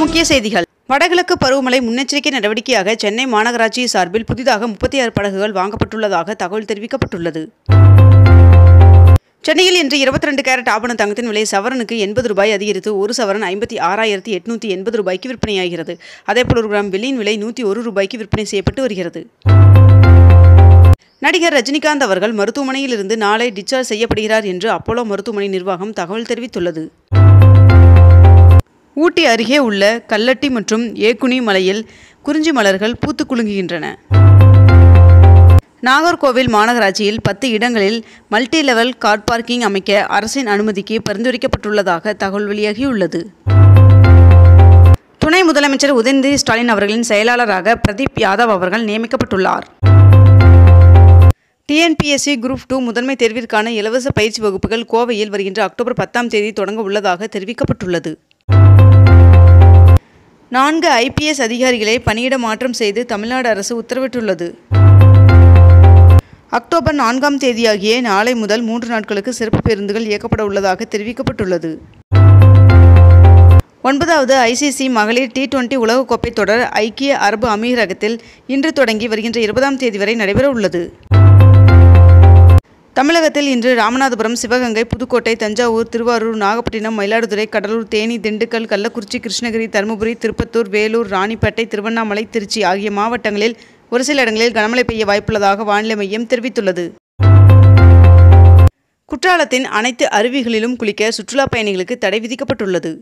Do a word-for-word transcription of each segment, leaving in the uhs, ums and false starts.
முக்கிய செய்திகள். வடகிழக்கு பருவமழை முன்னெச்சரிக்கை நடவடிக்கையாக சென்னை மாநகராட்சி சார்பில் புதிதாக முப்பத்தி ஆறு படகுகள் வாங்கப்பட்டுள்ளதாக தகவல் தெரிவிக்கப்பட்டுள்ளது. சென்னையில் இன்று இருபத்தி ரெண்டு கேரட் ஆபண தங்கத்தின் விலை சவரனுக்கு எண்பது ரூபாய் அதிகரித்து ஒரு சவரன் ஐம்பத்தி ஆறாயிரத்தி எட்நூத்தி எண்பது ரூபாய்க்கு விற்பனையாகிறது. அதேபோல் ஒரு கிராம் வெள்ளியின் விலை நூற்றி ஒரு ரூபாய்க்கு விற்பனை செய்யப்பட்டு வருகிறது. நடிகர் ரஜினிகாந்த் அவர்கள் மருத்துவமனையில் இருந்து நாளை டிஸ்சார்ஜ் செய்யப்படுகிறார் என்று அப்போலோ மருத்துவமனை நிர்வாகம் தகவல் தெரிவித்துள்ளது. ஊட்டி அருகே உள்ள கல்லட்டி மற்றும் ஏக்குனி மலையில் குறிஞ்சி மலர்கள் பூத்து குலுங்குகின்றன. நாகர்கோவில் மாநகராட்சியில் பத்து இடங்களில் மல்டி லெவல் கார் பார்க்கிங் அமைக்க அரசின் அனுமதிக்கு பரிந்துரைக்கப்பட்டுள்ளதாக தகவல் வெளியாகியுள்ளது. துணை முதலமைச்சர் உதயநிதி ஸ்டாலின் அவர்களின் செயலாளராக பிரதீப் யாதவ் அவர்கள் நியமிக்கப்பட்டுள்ளார். டிஎன்பிஎஸ்சி குரூப் டூ முதன்மை தேர்விற்கான இலவச பயிற்சி வகுப்புகள் கோவையில் வருகின்ற அக்டோபர் பத்தாம் தேதி தொடங்க உள்ளதாக தெரிவிக்கப்பட்டுள்ளது. நான்கு ஐபிஎஸ் அதிகாரிகளை பணியிட மாற்றம் செய்து தமிழ்நாடு அரசு உத்தரவிட்டுள்ளது. அக்டோபர் நான்காம் தேதியாகிய நாளை முதல் மூன்று நாட்களுக்கு சிறப்பு பேருந்துகள் இயக்கப்பட உள்ளதாக தெரிவிக்கப்பட்டுள்ளது. ஒன்பதாவது ஐசிசி மகளிர் டி டுவெண்டி உலகக்கோப்பை தொடர் ஐக்கிய அரபு அமீரகத்தில் இன்று தொடங்கி வருகின்ற இருபதாம் தேதி வரை நடைபெற உள்ளது. தமிழகத்தில் இன்று ராமநாதபுரம், சிவகங்கை, புதுக்கோட்டை, தஞ்சாவூர், திருவாரூர், நாகப்பட்டினம், மயிலாடுதுறை, கடலூர், தேனி, திண்டுக்கல், கள்ளக்குறிச்சி, கிருஷ்ணகிரி, தருமபுரி, திருப்பத்தூர், வேலூர், ராணிப்பேட்டை, திருவண்ணாமலை, திருச்சி ஆகிய மாவட்டங்களில் ஒரு சில இடங்களில் கனமழை பெய்ய வாய்ப்புள்ளதாக வானிலை மையம் தெரிவித்துள்ளது. குற்றாலத்தின் அனைத்து அருவிகளிலும் குளிக்க சுற்றுலா பயணிகளுக்கு தடை விதிக்கப்பட்டுள்ளது.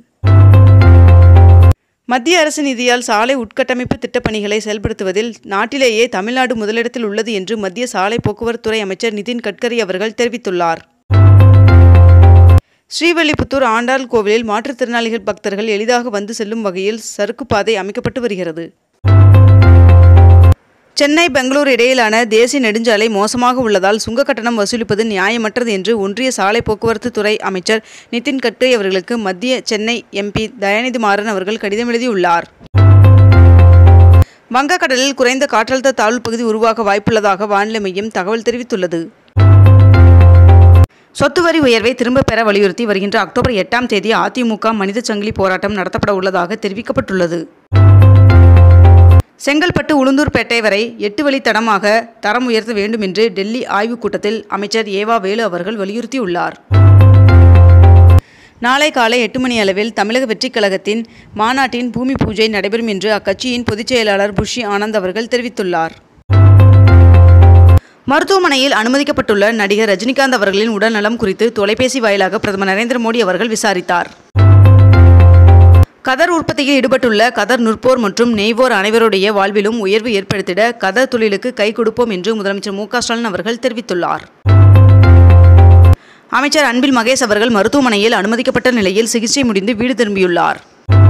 மத்திய அரசு நிதியால் சாலை உட்கட்டமைப்பு திட்டப்பணிகளை செயல்படுத்துவதில் நாட்டிலேயே தமிழ்நாடு முதலிடத்தில் உள்ளது என்று மத்திய சாலை போக்குவரத்துறை அமைச்சர் நிதின் கட்கரி அவர்கள் தெரிவித்துள்ளார். ஸ்ரீவில்லிபுத்தூர் ஆண்டாள் கோவிலில் மாற்றுத்திறனாளிகள் பக்தர்கள் எளிதாக வந்து செல்லும் வகையில் சறுக்கு பாதை அமைக்கப்பட்டு வருகிறது. சென்னை பெங்களூரு இடையிலான தேசிய நெடுஞ்சாலை மோசமாக உள்ளதால் சுங்க கட்டணம் வசூலிப்பது நியாயமற்றது என்று ஒன்றிய சாலை போக்குவரத்து துறை அமைச்சர் நிதின் கட்கரி அவர்களுக்கு மத்திய சென்னை எம்பி தயாநிதி மாறன் அவர்கள் கடிதம் எழுதியுள்ளார். வங்கக்கடலில் குறைந்த காற்றழுத்த தாழ்வு பகுதி உருவாக வாய்ப்புள்ளதாக வானிலை மையம் தகவல் தெரிவித்துள்ளது. சொத்து வரி உயர்வை திரும்பப் பெற வலியுறுத்தி வருகின்ற அக்டோபர் எட்டாம் தேதி அதிமுக மனித சங்கிலி போராட்டம் நடத்தப்பட உள்ளதாக தெரிவிக்கப்பட்டுள்ளது. செங்கல்பட்டு உளுந்தூர்பேட்டை வரை எட்டு வழி தடமாக தரம் உயர்த்த வேண்டும் என்று டெல்லி ஆய்வுக் கூட்டத்தில் அமைச்சர் ஏவா வேலு அவர்கள் வலியுறுத்தியுள்ளார். நாளை காலை எட்டு மணி அளவில் தமிழக வெற்றிக் கழகத்தின் மாநாட்டின் பூமி பூஜை நடைபெறும் என்று அக்கட்சியின் பொதுச் செயலாளர் புஷி ஆனந்த் அவர்கள் தெரிவித்துள்ளார். மருத்துவமனையில் அனுமதிக்கப்பட்டுள்ள நடிகர் ரஜினிகாந்த் அவர்களின் உடல்நலம் குறித்து தொலைபேசி வாயிலாக பிரதமர் நரேந்திர மோடி அவர்கள் விசாரித்தார். கதர் உற்பத்தியில் ஈடுபட்டுள்ள கதர் நுற்போர் மற்றும் நெய்வோர் அனைவருடைய வாழ்விலும் உயர்வு ஏற்படுத்திட கதர் தொழிலுக்கு கை கொடுப்போம் என்று முதலமைச்சர் மு க ஸ்டாலின் அவர்கள் தெரிவித்துள்ளார். அமைச்சர் அன்பில் மகேஷ் அவர்கள் மருத்துவமனையில் அனுமதிக்கப்பட்ட நிலையில் சிகிச்சை முடிந்து வீடு திரும்பியுள்ளார்.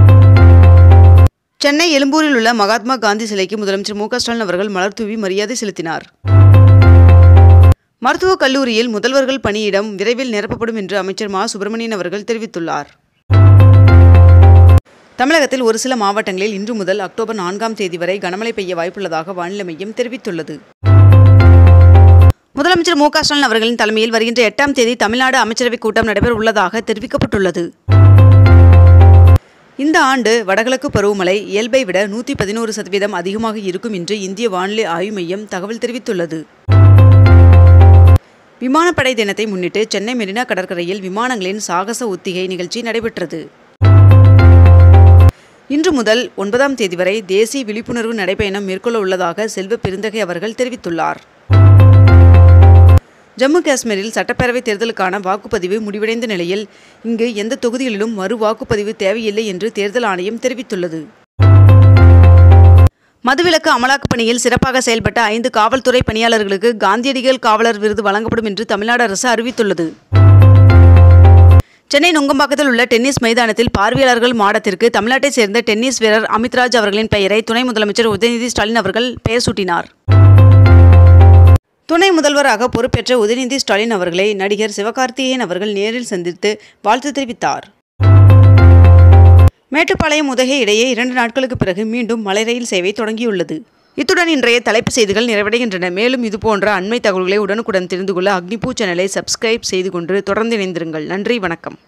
சென்னை எழும்பூரில் உள்ள மகாத்மா காந்தி சிலைக்கு முதலமைச்சர் மு க ஸ்டாலின் அவர்கள் மலர் தூவி மரியாதை செலுத்தினார். மருத்துவக் கல்லூரியில் முதல்வர்கள் பணியிடம் விரைவில் நிரப்பப்படும் என்று அமைச்சர் மா சுப்பிரமணியன் அவர்கள் தெரிவித்துள்ளார். தமிழகத்தில் ஒரு சில மாவட்டங்களில் இன்று முதல் அக்டோபர் நான்காம் தேதி வரை கனமழை பெய்ய வாய்ப்புள்ளதாக வானிலை மையம் தெரிவித்துள்ளது. முதலமைச்சர் மு க ஸ்டாலின் அவர்களின் தலைமையில் வருகின்ற எட்டாம் தேதி தமிழ்நாடு அமைச்சரவைக் கூட்டம் நடைபெற உள்ளதாக தெரிவிக்கப்பட்டுள்ளது. இந்த ஆண்டு வடகிழக்கு பருவமழை இயல்பை விட நூற்றி பதினோரு சதவீதம் அதிகமாக இருக்கும் என்று இந்திய வானிலை ஆய்வு மையம் தகவல் தெரிவித்துள்ளது. விமானப்படை தினத்தை முன்னிட்டு சென்னை மெரினா கடற்கரையில் விமானங்களின் சாகச ஒத்திகை நிகழ்ச்சி நடைபெற்றது. இன்று முதல் ஒன்பதாம் தேதி வரை தேசிய விழிப்புணர்வு நடைபயணம் மேற்கொள்ள உள்ளதாக செல்வ பெருந்தகை அவர்கள் தெரிவித்துள்ளார். ஜம்மு காஷ்மீரில் சட்டப்பேரவை தேர்தலுக்கான வாக்குப்பதிவு முடிவடைந்த நிலையில் இங்கு எந்த தொகுதிகளிலும் மறு வாக்குப்பதிவு தேவையில்லை என்று தேர்தல் ஆணையம் தெரிவித்துள்ளது. மதுவிலக்கு அமலாக்கப் பணியில் சிறப்பாக செயல்பட்ட ஐந்து காவல்துறை பணியாளர்களுக்கு காந்தியடிகள் காவலர் விருது வழங்கப்படும் என்று தமிழ்நாடு அரசு அறிவித்துள்ளது. சென்னை நுங்கம்பாக்கத்தில் உள்ள டென்னிஸ் மைதானத்தில் பார்வையாளர்கள் மாடத்திற்கு தமிழ்நாட்டைச் சேர்ந்த டென்னிஸ் வீரர் அமித்ராஜ் அவர்களின் பெயரை துணை முதலமைச்சர் உதயநிதி ஸ்டாலின் அவர்கள் பெயர் சூட்டினார். துணை முதல்வராக பொறுப்பேற்ற உதயநிதி ஸ்டாலின் அவர்களை நடிகர் சிவகார்த்திகேயன் அவர்கள் நேரில் சந்தித்து வாழ்த்து தெரிவித்தார். மேட்டுப்பாளையம் உதகை இடையே இரண்டு நாட்களுக்கு பிறகு மீண்டும் மலை ரயில் சேவை தொடங்கியுள்ளது. இத்துடன் இன்றைய தலைப்பு செய்திகள் நிறைவடைகின்றன. மேலும் இதுபோன்ற அண்மை தகவல்களை உடனுக்குடன் தெரிந்து கொள்ள அக்னிபூ சேனலை சப்ஸ்கிரைப் செய்து கொண்டு தொடர்ந்து இணைந்திருங்கள். நன்றி, வணக்கம்.